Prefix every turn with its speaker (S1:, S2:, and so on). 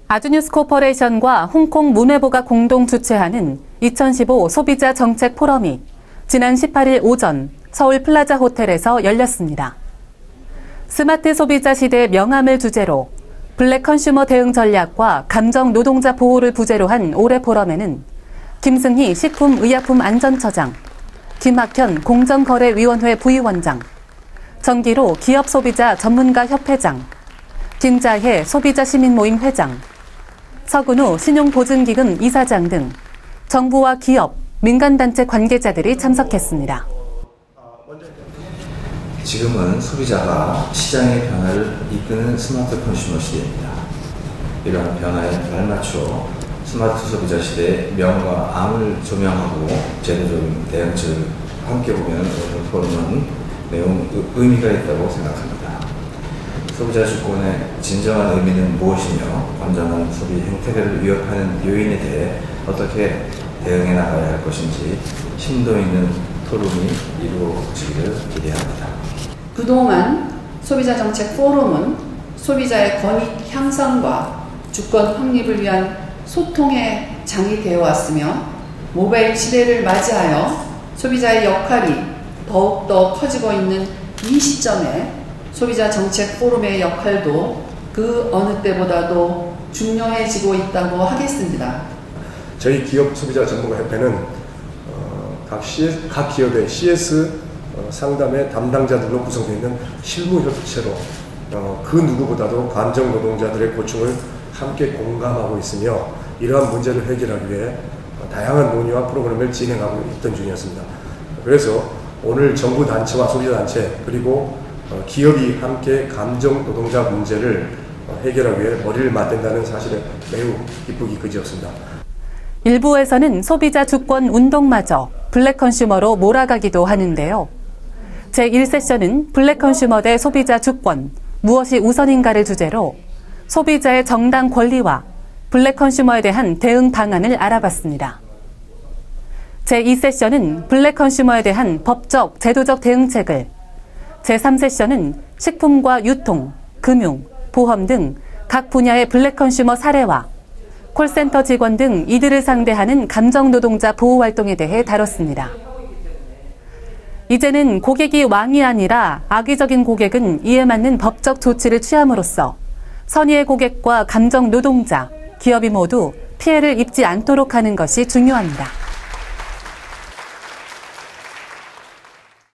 S1: 아주뉴스 코퍼레이션과 홍콩 문회부가 공동 주최하는 2015 소비자 정책 포럼이 지난 18일 오전 서울 플라자 호텔에서 열렸습니다. 스마트 소비자 시대 명암을 주제로 블랙 컨슈머 대응 전략과 감정 노동자 보호를 부제로 한 올해 포럼에는 김승희 식품의약품안전처장, 김학현 공정거래위원회 부위원장, 정기로 기업소비자 전문가협회장, 김자혜 소비자시민모임 회장, 서근우 신용보증기금 이사장 등 정부와 기업, 민간단체 관계자들이 참석했습니다.
S2: 지금은 소비자가 시장의 변화를 이끄는 스마트 컨슈머 시대입니다. 이러한 변화에 발맞춰 스마트 소비자 시대의 명과 암을 조명하고 제도적인 대응책을 함께 보면 오늘 포럼은 매우 의미가 있다고 생각합니다. 소비자 주권의 진정한 의미는 무엇이며 건전한 소비 행태를 위협하는 요인에 대해 어떻게 대응해 나가야 할 것인지 심도 있는 토론이 이루어지기를 기대합니다.
S3: 그동안 소비자 정책 포럼은 소비자의 권익 향상과 주권 확립을 위한 소통의 장이 되어 왔으며 모바일 시대를 맞이하여 소비자의 역할이 더욱더 커지고 있는 이 시점에 소비자 정책 포럼의 역할도 그 어느 때보다도 중요해지고 있다고 하겠습니다.
S4: 저희 기업 소비자 전문가협회는 각 기업의 CS 상담의 담당자들로 구성되어 있는 실무협체로 그 누구보다도 감정 노동자들의 고충을 함께 공감하고 있으며 이러한 문제를 해결하기 위해 다양한 논의와 프로그램을 진행하고 있던 중이었습니다. 그래서 오늘 정부 단체와 소비자 단체 그리고 기업이 함께 감정 노동자 문제를 해결하기 위해 머리를 맞댄다는 사실에 매우 기쁘기 그지였습니다.
S1: 일부에서는 소비자 주권 운동마저 블랙 컨슈머로 몰아가기도 하는데요. 제1세션은 블랙 컨슈머 대 소비자 주권, 무엇이 우선인가를 주제로 소비자의 정당 권리와 블랙 컨슈머에 대한 대응 방안을 알아봤습니다. 제2세션은 블랙 컨슈머에 대한 법적, 제도적 대응책을, 제3세션은 식품과 유통, 금융, 보험 등 각 분야의 블랙 컨슈머 사례와 콜센터 직원 등 이들을 상대하는 감정 노동자 보호 활동에 대해 다뤘습니다. 이제는 고객이 왕이 아니라 악의적인 고객은 이에 맞는 법적 조치를 취함으로써 선의의 고객과 감정 노동자, 기업이 모두 피해를 입지 않도록 하는 것이 중요합니다.